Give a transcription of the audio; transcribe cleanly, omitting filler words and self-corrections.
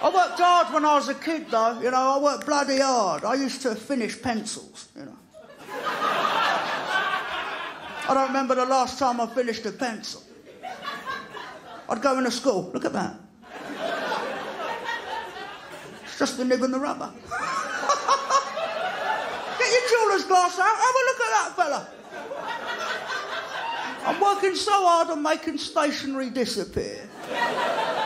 I worked hard when I was a kid, though. You know, I worked bloody hard. I used to finish pencils, you know. I don't remember the last time I finished a pencil. I'd go into school. Look at that. It's just the nib and the rubber. Get your jeweler's glass out. Have a look at that fella. I'm working so hard on making stationery disappear.